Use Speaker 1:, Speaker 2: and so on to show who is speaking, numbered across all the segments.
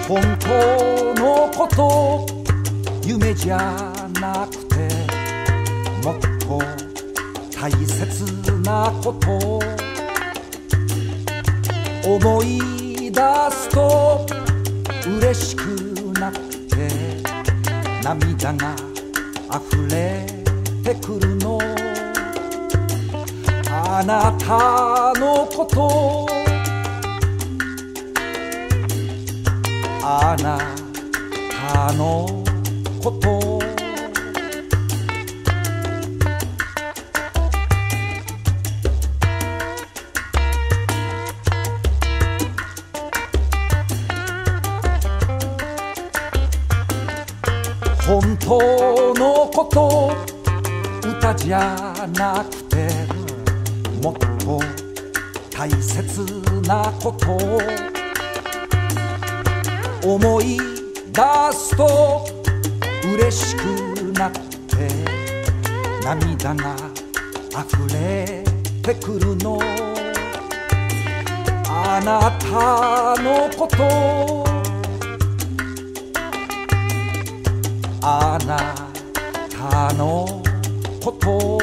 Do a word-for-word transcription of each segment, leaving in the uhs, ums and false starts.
Speaker 1: 本当のこと夢じゃなくてもっと大切なこと思い出すと嬉しくなって涙が溢れてくるのあなたのことあなたのこと本当のこと歌じゃなくてもっと大切なこと思い出すと嬉しくなって涙が溢れてくるのあなたのことあなたのこと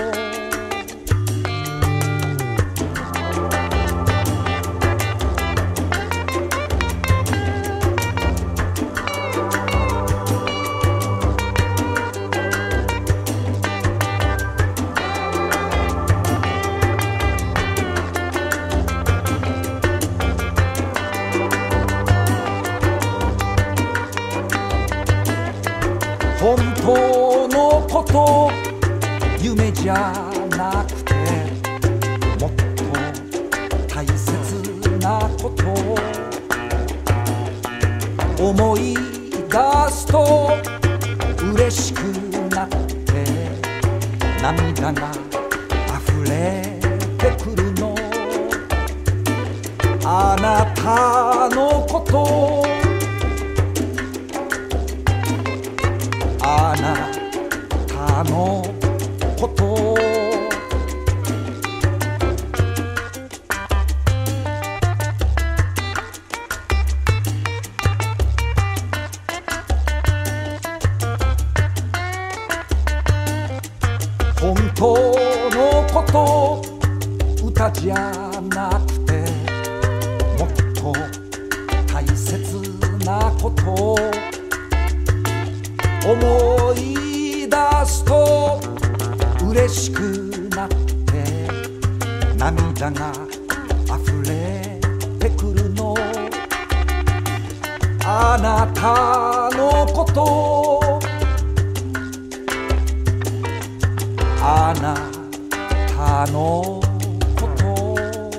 Speaker 1: 本当のこと夢じゃなくてもっと大切なこと思い出すと嬉しくなって涙が溢れてくるのあなたのことあなたのこと本当のこと歌じゃなくてもっと大切なこと思い出すと嬉しくなって涙が溢れてくるのあなたのことあなたのこと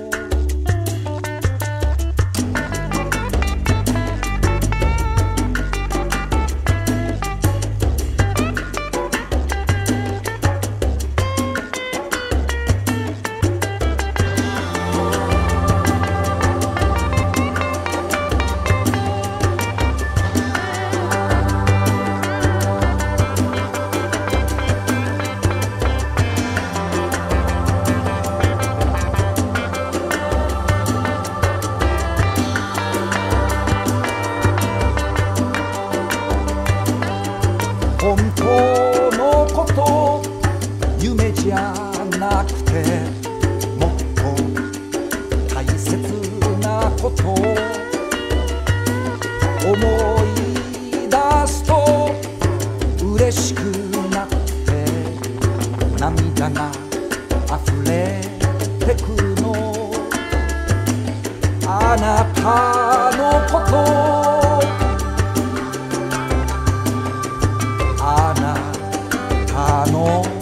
Speaker 1: 本当のこと夢じゃなくてもっと大切なこと思い出すと嬉しくなって涙が溢れてくるのあなたのことあなたの